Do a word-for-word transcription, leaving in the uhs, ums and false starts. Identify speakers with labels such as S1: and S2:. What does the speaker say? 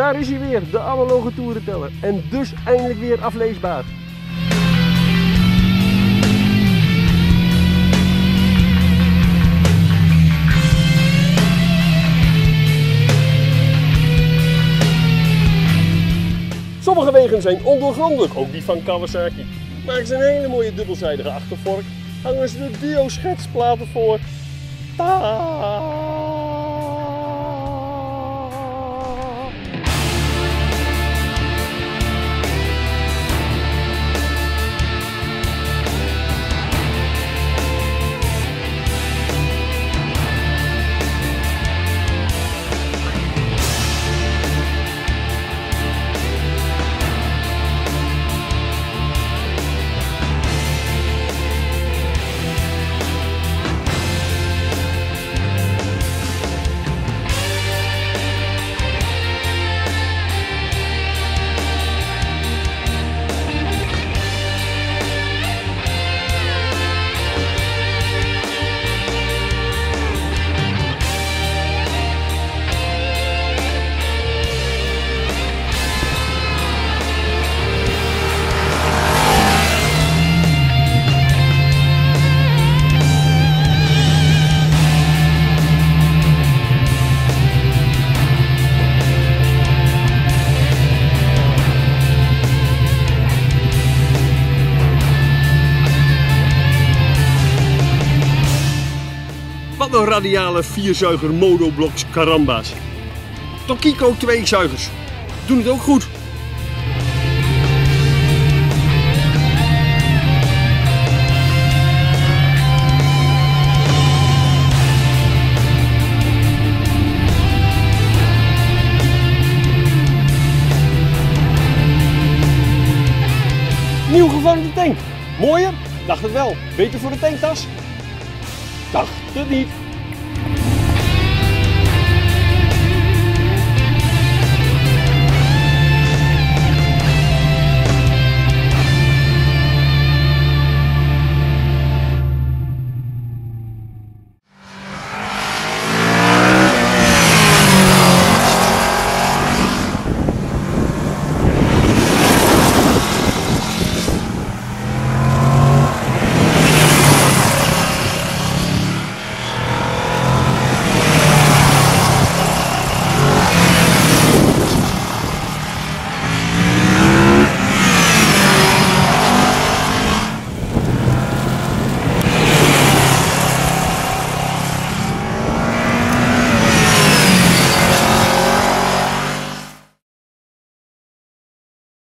S1: daar is hij weer, de analoge toerenteller. En dus eindelijk weer afleesbaar. Sommige wegen zijn ondoorgrondelijk, ook die van Kawasaki. Maken ze een hele mooie dubbelzijdige achtervork, hangen ze de duo schetsplaten voor. Ta Wat een radiale vierzuiger Modobloks Caramba's. Tokiko tweezuigers doen het ook goed. Nieuw gevormde tank. Mooier? Dacht het wel. Beter voor de tanktas? Dacht het niet.